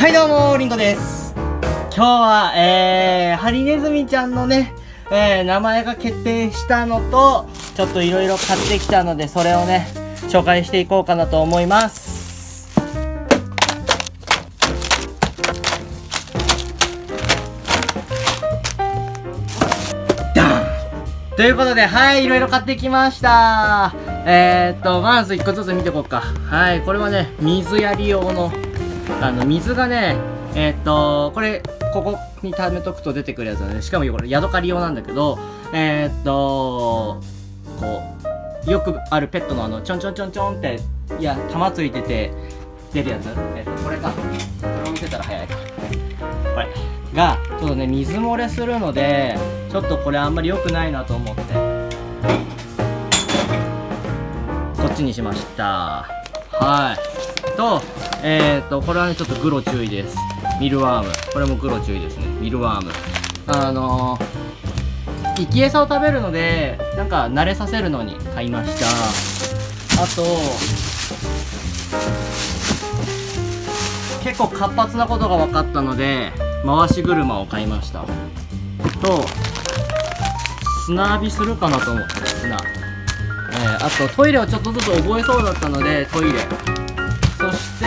はいどうもリンゴです。今日はハリネズミちゃんのね、名前が決定したのとちょっといろいろ買ってきたので、それをね紹介していこうかなと思います。ダンということで、はい、いろいろ買ってきました。まず1個ずつ見ていこうか。はい、これはね水やり用の水がね、これここに溜めとくと出てくるやつだね。しかもこれヤドカリ用なんだけど、こうよくあるペットのちょんちょんちょんちょんって玉ついてて出るやつ、これか。これを見せたら早いか。これがちょっとね水漏れするので、ちょっとこれあんまり良くないなと思ってこっちにしました。はい。と、これはねちょっとグロ注意です。ミルワーム、これもグロ注意ですね。ミルワーム、生き餌を食べるのでなんか慣れさせるのに買いました。あと結構活発なことが分かったので回し車を買いました。と砂浴びするかなと思って砂、あとトイレをちょっとずつ覚えそうだったのでトイレ、そして、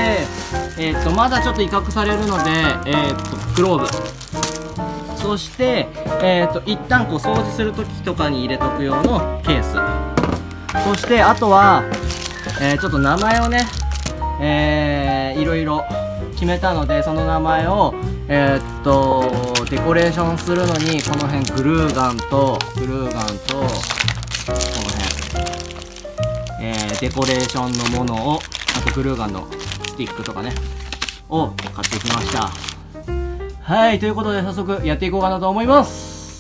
まだちょっと威嚇されるので、グローブ、そして、一旦こう掃除する時とかに入れとく用のケース、そしてあとは、ちょっと名前をね、いろいろ決めたので、その名前を、デコレーションするのにこの辺グルーガンとこの辺、デコレーションのものを、あとグルーガンのスティックとかねを買ってきました。はい、ということで早速やっていこうかなと思います。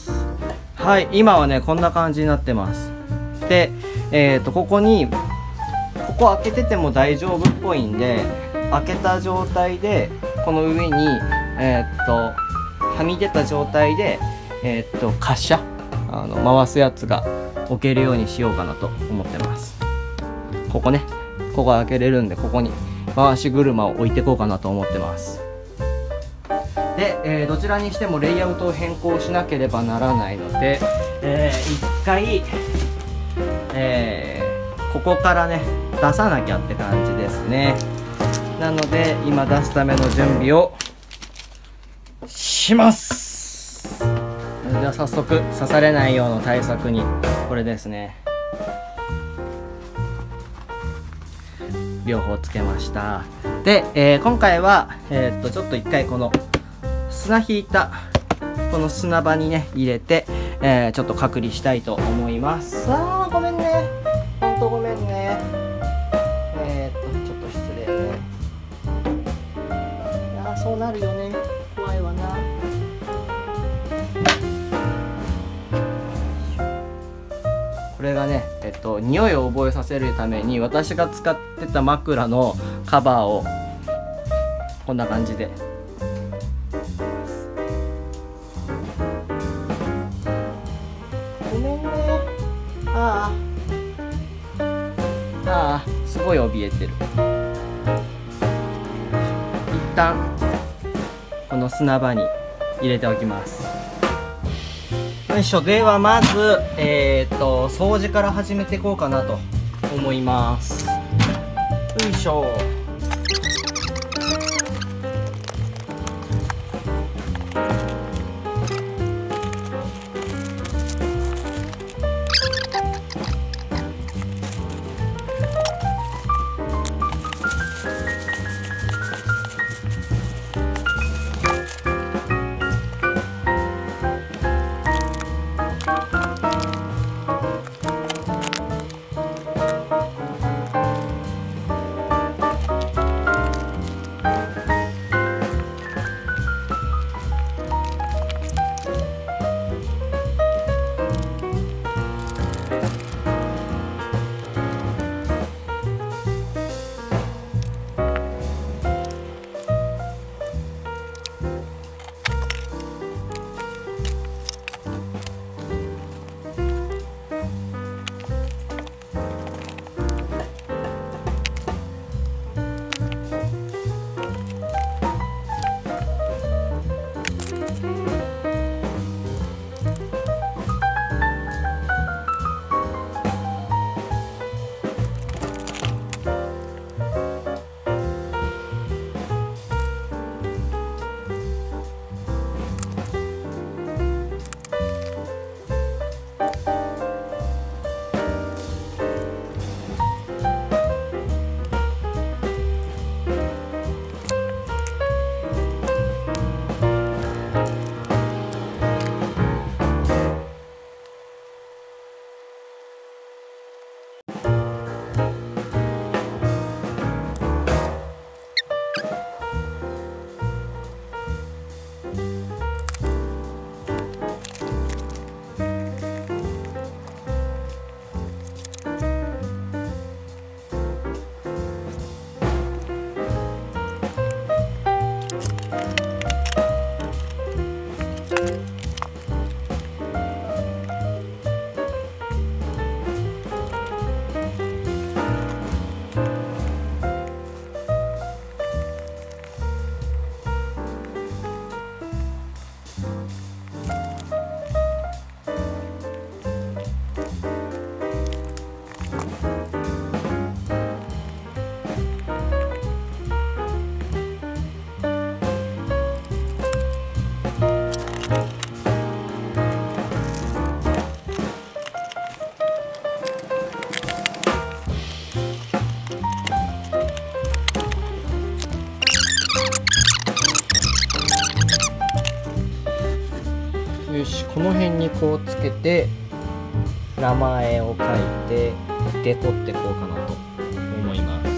はい、今はねこんな感じになってます。で、ここ開けてても大丈夫っぽいんで、開けた状態でこの上にはみ出た状態で滑車回すやつが置けるようにしようかなと思ってます。ここ開けれるんで、ここに回し車を置いていこうかなと思ってます。で、どちらにしてもレイアウトを変更しなければならないので、一回、ここからね出さなきゃって感じですね。なので今出すための準備をします。じゃあ早速刺されないような対策にこれですね、両方つけました。で、今回は、ちょっと一回この砂引いたこの砂場にね入れて、ちょっと隔離したいと思います。あーごめんね、ほんとごめんね。ちょっと失礼ね。いやそうなるよね、怖いわな。これがね、匂いを覚えさせるために私が使ってた枕のカバーをこんな感じでごめんね。ああすごい怯えてる。一旦この砂場に入れておきます。よいしょ。ではまず掃除から始めていこうかなと思います。よいしょ。 けて名前を書いてデコってこうかなと思います。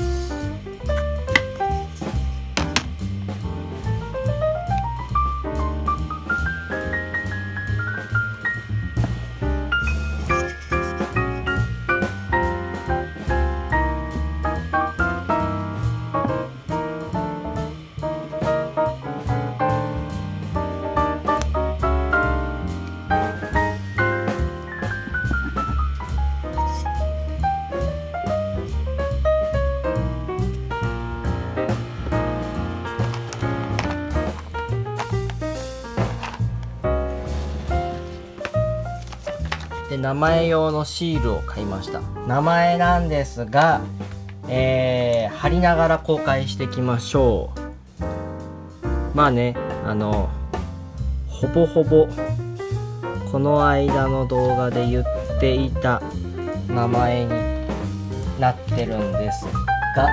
で名前用のシールを買いました。名前なんですが、貼りながら公開していきましょう。まあね、ほぼほぼこの間の動画で言っていた名前になってるんですが、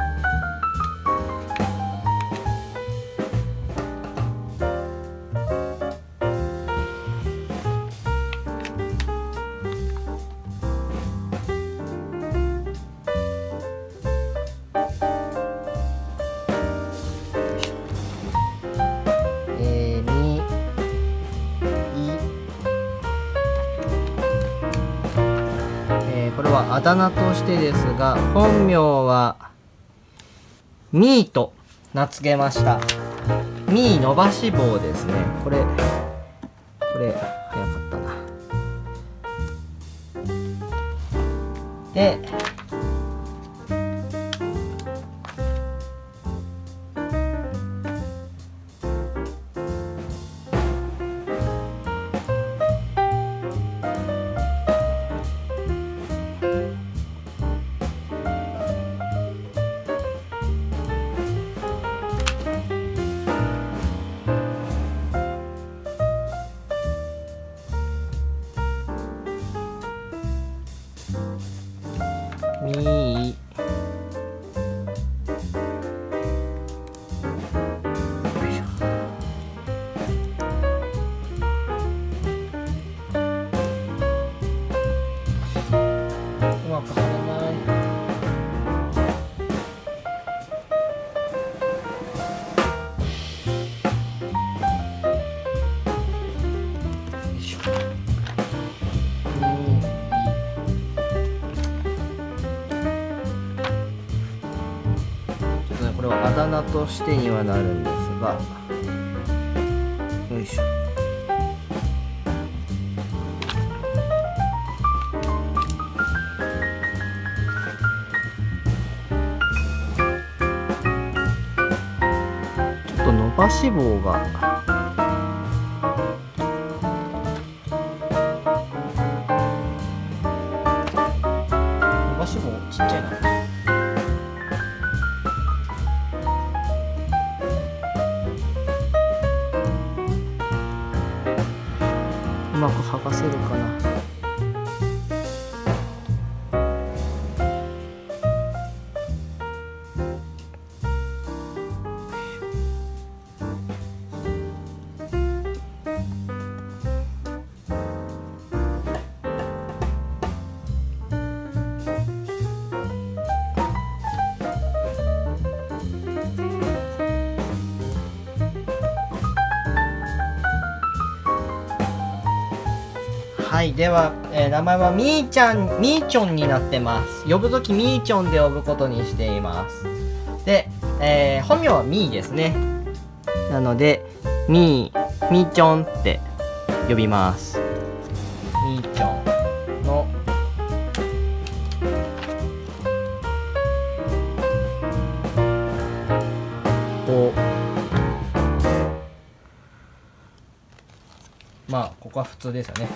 これはあだ名としてですが、本名はミーと名付けました。ミー伸ばし棒ですね。これ早かったな。でみーうまく貼れない。よいしょ。これはあだ名としてにはなるんですが、よいしょ。ちょっと伸ばし棒が伸ばし棒ちっちゃいな。うまく剥がせるかな。はい、では、名前はみーちゃん、みーちょんになってます。呼ぶときみーちょんで呼ぶことにしています。で、本名はみーですね。なので、みーちょんって呼びます。みーちょんのまあここは普通ですよね。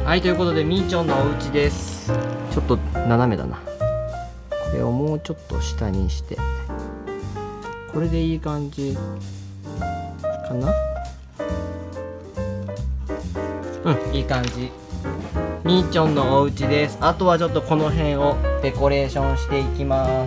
はい、ということでみーちょんのお家です。ちょっと斜めだな。これをもうちょっと下にして、これでいい感じかな。うん、いい感じ。みーちょんのお家です。あとはちょっとこの辺をデコレーションしていきます。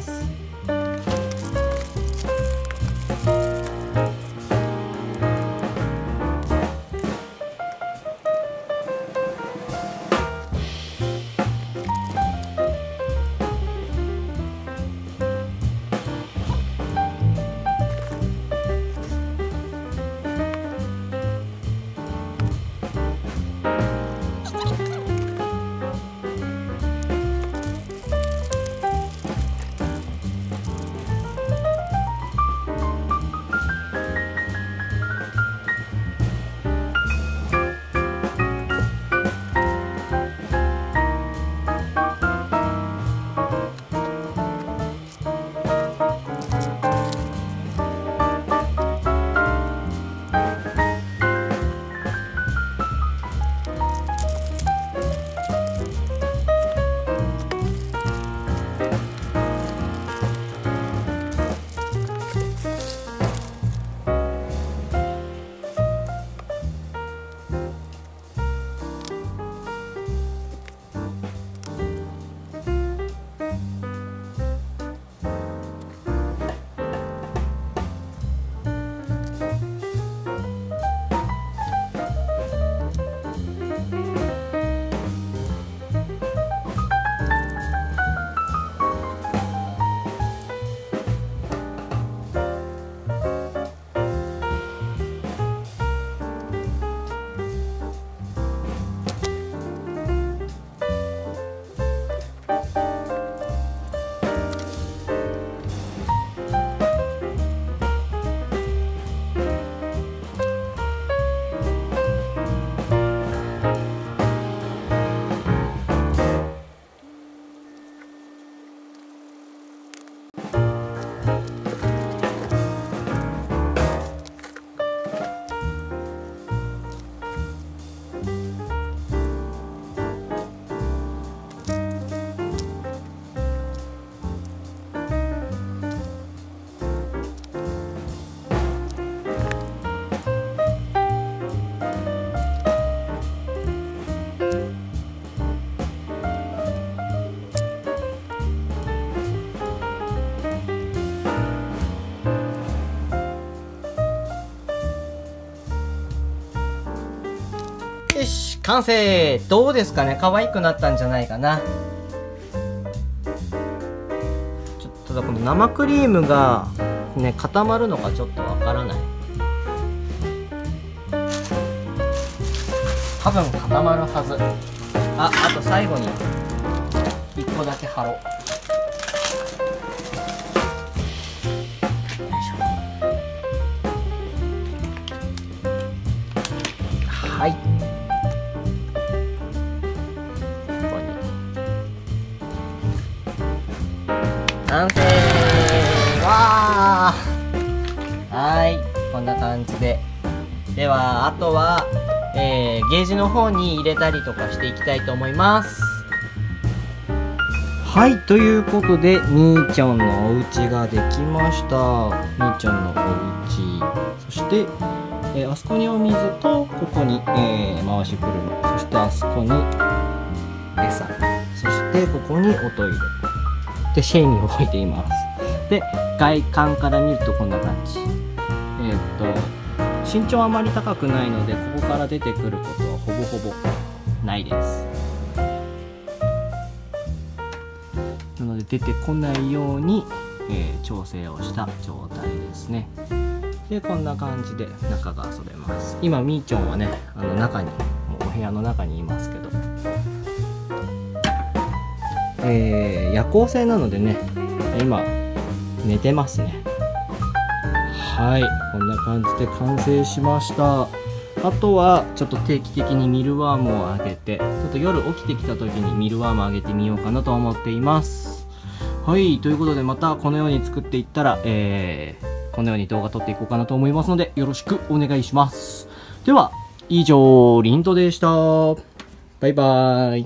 よし、完成。どうですかね、可愛くなったんじゃないかな。ちょっとこの生クリームがね固まるのかちょっとわからない。多分固まるはず。あと最後に1個だけ貼ろう。はい、ここに完成。わー、はい、こんな感じで。ではあとは、ゲージの方に入れたりとかしていきたいと思います。はい、ということでみーちゃんのお家ができました。みーちゃんのお家、そしてあそこにお水と、ここに、回し車、そしてあそこに餌、そしてここにおトイレでシェイに置いています。で外観から見るとこんな感じ。身長あまり高くないので、ここから出てくることはほぼほぼないです。なので出てこないように、調整をした状態ですね。でこんな感じで中が遊べます。今みーちゃんはね中に、お部屋の中にいますけど、夜行性なのでね今寝てますね。はい、こんな感じで完成しました。あとはちょっと定期的にミルワームをあげて、ちょっと夜起きてきた時にミルワームあげてみようかなと思っています。はい、ということでまたこのように作っていったら、このように動画撮っていこうかなと思いますので、よろしくお願いします。では以上、リントでした。 バイバーイ。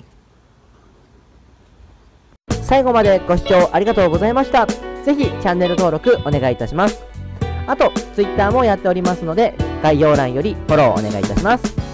最後までご視聴ありがとうございました。ぜひチャンネル登録お願いいたします。あと、Twitter もやっておりますので、概要欄よりフォローお願いいたします。